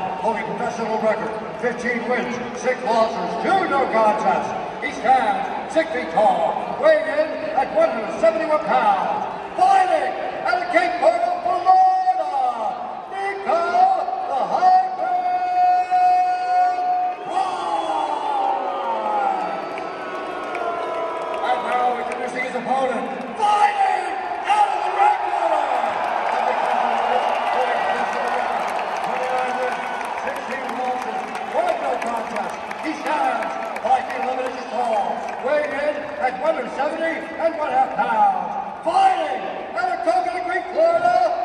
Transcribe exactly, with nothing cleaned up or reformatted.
holding professional record, fifteen wins, six losses, two no contests. He stands six feet tall, weighing in at one hundred seventy-one pounds. Fighting at a Cape Coral, Florida, Nico the Hybrid Rise. And now introducing his opponent, fighting out of the red corner. sixteen losses, one no contest. He stands five feet eleven inches tall, weighing in at one hundred seventy and one half pounds. Fighting out of Coconut Creek, Florida,